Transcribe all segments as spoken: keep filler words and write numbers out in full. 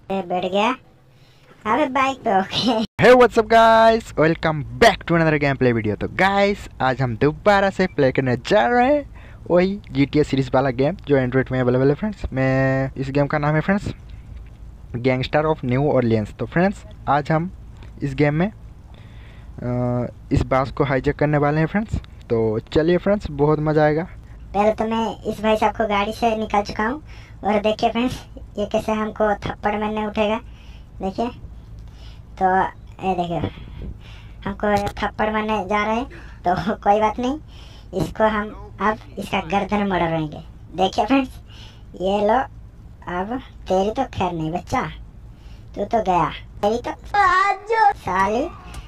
बैठ गया। अबे बाइक पे। Okay. Hey what's up guys, welcome back to another gameplay video. तो गाइस आज हम दोबारा से प्ले करने जा रहे हैं वही जी टी ए सीरीज़ वाला गेम जो एंड्रॉइड में अवेलेबल है फ्रेंड्स। मैं इस गेम का नाम है friends gangster of New Orleans. तो फ्रेंड्स आज हम इस गेम में आ, इस बास को हाईजैक करने वाले हैं फ्रेंड्स। तो चलिए फ्रेंड्स, बहुत मज़ा आएगा। पहले तो मैं इस भाई साहब को गाड़ी से निकाल चुका हूँ और देखिए फ्रेंड्स ये कैसे हमको थप्पड़ मारने उठेगा। देखिए तो ये देखिए हमको थप्पड़ मारने जा रहे हैं। तो कोई बात नहीं, इसको हम अब इसका गर्दन मड़वाएंगे। देखिए फ्रेंड्स ये लो। अब तेरी तो खैर नहीं बच्चा, तू तो गया। तेरी तो साली।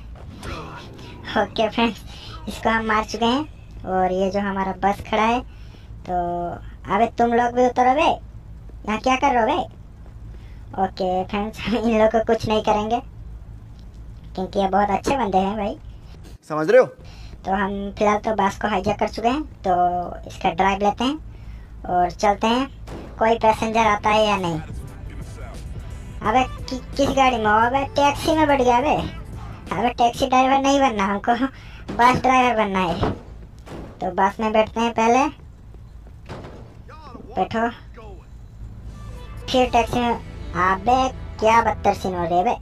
ओके फ्रेंड्स इसको हम मार चुके हैं और ये जो हमारा बस खड़ा है। तो अबे तुम लोग भी उतरो बे, यहाँ क्या कर रहे हो बे? ओके फ्रेंड्स हम इन लोगों को कुछ नहीं करेंगे क्योंकि ये बहुत अच्छे बंदे हैं भाई, समझ रहे हो। तो हम फिलहाल तो बस को हाईजैक कर चुके हैं। तो इसका ड्राइव लेते हैं और चलते हैं। कोई पैसेंजर आता है या नहीं? अबे कि, किस गाड़ी में? अबे टैक्सी में बैठ गया बे। अबे टैक्सी ड्राइवर नहीं बनना हमको, बस ड्राइवर बनना है। तो बस में बैठते हैं, पहले बैठो फिर टैक्सी में। अबे क्या बदतर सीन हो रही है बे।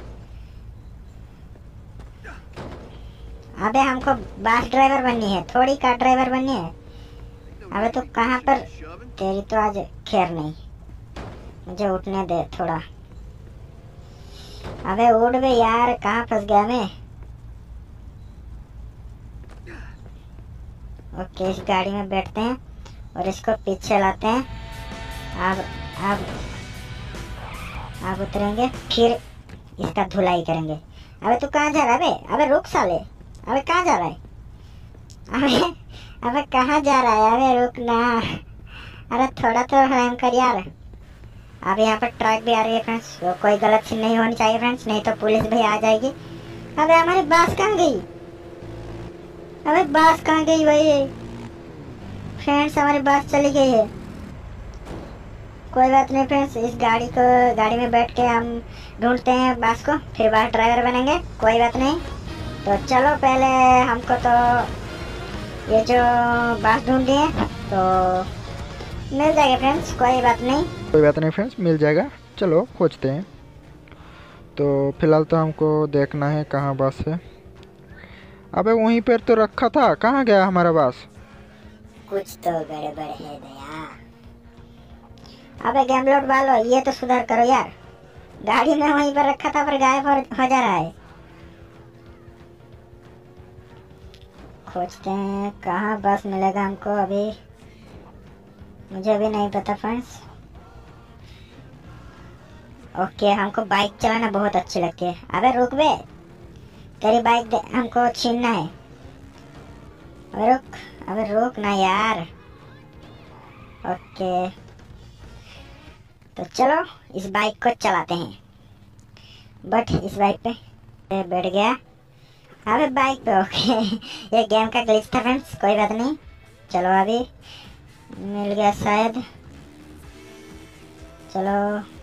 अबे हमको बस ड्राइवर बननी है, थोड़ी कार ड्राइवर बननी है। अबे तो कहाँ पर, तेरी तो आज खैर नहीं, मुझे उठने दे थोड़ा। अबे उठ बे यार, कहाँ फंस गया मैं। ओके इस गाड़ी में बैठते हैं और इसको पीछे लाते हैं। अब अब अब उतरेंगे फिर इसका धुलाई करेंगे। अबे तू कहाँ जा रहा है बे? अबे रुक साले। अबे कहाँ जा रहा है? अबे अबे कहाँ जा रहा है? अबे रुक ना, अरे थोड़ा तो रहम कर यार। अब यहाँ पर ट्रक भी आ रही है फ्रेंड्स, तो कोई गलत चीज नहीं होनी चाहिए फ्रेंड्स, नहीं तो पुलिस भी आ जाएगी। अबे हमारी बस कहाँ गई? अबे बस कहाँ गई भाई? फ्रेंड्स हमारी बस चली गई है। कोई बात नहीं फ्रेंड्स, इस गाड़ी को गाड़ी में बैठ के हम ढूंढते हैं बस को, फिर बस ड्राइवर बनेंगे। कोई बात नहीं, तो चलो पहले हमको तो ये जो बस ढूंढी है तो मिल जाएगा फ्रेंड्स। कोई बात नहीं कोई बात नहीं फ्रेंड्स, मिल जाएगा। चलो खोजते हैं। तो फिलहाल तो हमको देखना है कहाँ बस है। अबे वहीं पर तो रखा था, कहाँ गया हमारा बस? कुछ तो गड़बड़ है दया। अबे गेम लोड वालो ये तो सुधार करो यार, गाड़ी में वहीं पर रखा था पर गायब हो, हो जा रहा है। खोजते हैं कहाँ बस मिलेगा हमको, अभी मुझे अभी नहीं पता फ्रेंड्स। ओके हमको बाइक चलाना बहुत अच्छी लगती है। अबे रुक बे, तेरी बाइक दे, हमको छीनना है। अबे रुक, अबे रुक ना यार। ओके तो चलो इस बाइक को चलाते हैं, बट इस बाइक पे बैठ गया। अबे बाइक पे। ओके ये गेम का ग्लिच था फ्रेंड्स, कोई बात नहीं। चलो अभी मिल गया शायद। चलो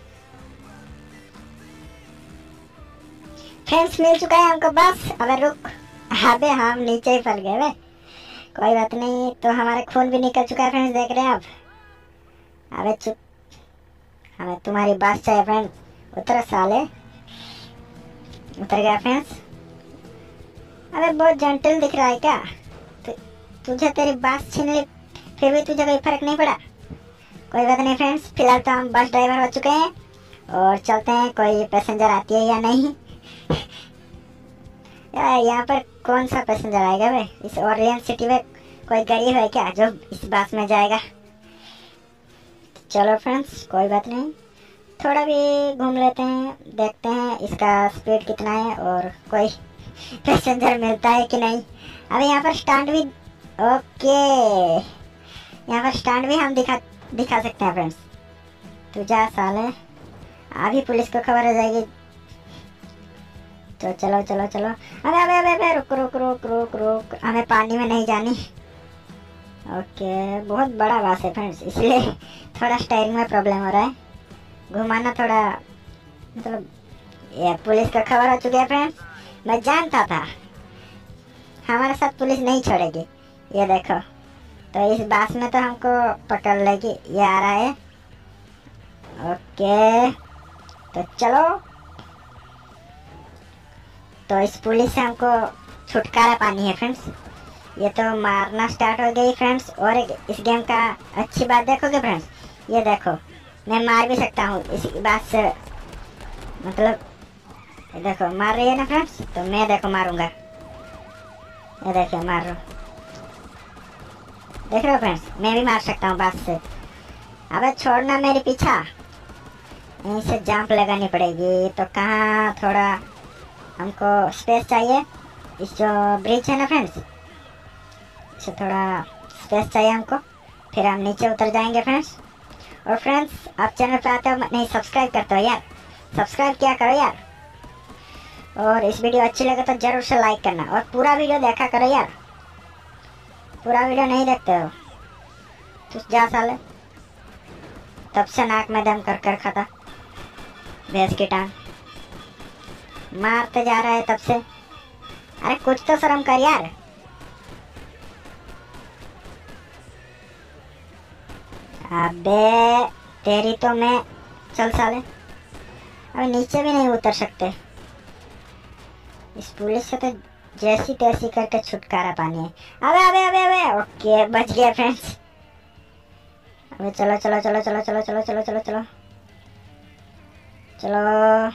फ्रेंड्स मिल चुका है हमको बस। अबे रुक, अबे हम नीचे ही फल गए वे। कोई बात नहीं, तो हमारा खून भी निकल चुका है फ्रेंड्स, देख रहे हैं आप। अबे चुप, हमें तुम्हारी बस चाहिए फ्रेंड्स। उतर साले। उतर गया फ्रेंड्स। अबे बहुत जेंटल दिख रहा है क्या? तु, तुझे तेरी बस छीन ली फिर भी तुझे कोई फर्क नहीं पड़ा। कोई बात नहीं फ्रेंड्स, फिलहाल तो हम बस ड्राइवर हो चुके हैं और चलते हैं कोई पैसेंजर आती है या नहीं। यार यहाँ पर कौन सा पैसेंजर आएगा भाई? इस ऑरलियंस सिटी में कोई गरीब है क्या जो इस बस में जाएगा? चलो फ्रेंड्स कोई बात नहीं, थोड़ा भी घूम लेते हैं, देखते हैं इसका स्पीड कितना है और कोई पैसेंजर मिलता है कि नहीं। अब यहाँ पर स्टैंड भी, ओके यहाँ पर स्टैंड भी हम दिखा दिखा सकते हैं फ्रेंड्स। तू जा साले, अभी पुलिस को खबर हो जाएगी। तो चलो चलो चलो। अबे अबे अबे अबे रुक रुक रुक रुक रुक, हमें पानी में नहीं जानी। ओके बहुत बड़ा बस है फ्रेंड्स, इसलिए थोड़ा स्टीयरिंग में प्रॉब्लम हो रहा है। घुमाना थोड़ा मतलब ये पुलिस को खबर हो चुकी है फ्रेंड्स। मैं जानता था हमारे साथ पुलिस नहीं छोड़ेगी। ये देखो, तो इस बास में तो हमको पकड़ लेगी। ये आ रहा है। ओके, तो चलो। तो इस पुलिस से हमको छुटकारा पानी है फ्रेंड्स। ये तो मारना स्टार्ट हो गई फ्रेंड्स। और इस गेम का अच्छी बात देखोगे फ्रेंड्स, ये देखो मैं मार भी सकता हूँ इस बात से। मतलब ये देखो मार रही है ना फ्रेंड्स, तो मैं देखो मारूंगा। ये देखो मार रहा हूँ, देख रहे हो फ्रेंड्स, मैं भी मार सकता हूँ बात से। अबे छोड़ना मेरे पीछा। यहीं से जंप लगानी पड़ेगी। तो कहाँ थोड़ा हमको स्पेस चाहिए। इस जो ब्रिज है ना फ्रेंड्स, इसे थोड़ा स्पेस चाहिए हमको, फिर हम नीचे उतर जाएंगे फ्रेंड्स। और फ्रेंड्स, आप चैनल पे आते हो नहीं सब्सक्राइब करते हो यार, सब्सक्राइब क्या करो यार। और इस वीडियो अच्छी लगे तो जरूर से लाइक करना और पूरा वीडियो देखा करो यार। पूरा वीडियो नहीं देखते हो तो जा साले। तब से नाक में दम कर कर खाता भैंस की टांग मारते जा रहा है तब से। अरे कुछ तो शर्म कर यार। अबे तेरी तो मैं, चल साले। अब नीचे भी नहीं उतर सकते। इस पुलिस से तो जैसी तैसी करके छुटकारा पानी है। अबे अबे अबे अबे ओके, बच गया फ्रेंड्स। अबे चलो चलो चलो चलो चलो चलो चलो चलो चलो चलो,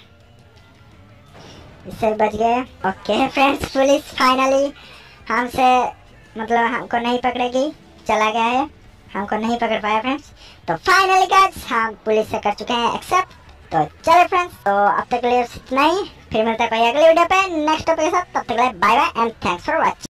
इससे बच गए। ओके फ्रेंड्स, पुलिस फाइनली हमसे मतलब हमको नहीं पकड़ेगी, चला गया है, हमको नहीं पकड़ पाया फ्रेंड्स। तो फाइनली गाइस हम पुलिस से कर चुके हैं एक्सेप्ट। तो चले फ्रेंड्स, तो अब तक के लिए इतना ही। फिर मिलते हैं कोई अगले वीडियो पे नेक्स्ट टॉपिक के साथ। तब तक के लिए bye bye and thanks for watching.